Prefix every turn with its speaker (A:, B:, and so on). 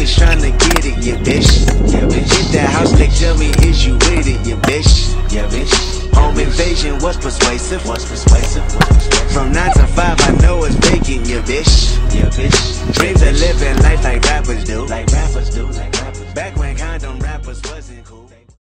A: just tryna get it, yeah bitch. Yeah bitch. Hit that house click, tell me is you with it, yeah bitch. Yeah bitch. Home invasion was persuasive. From 9 to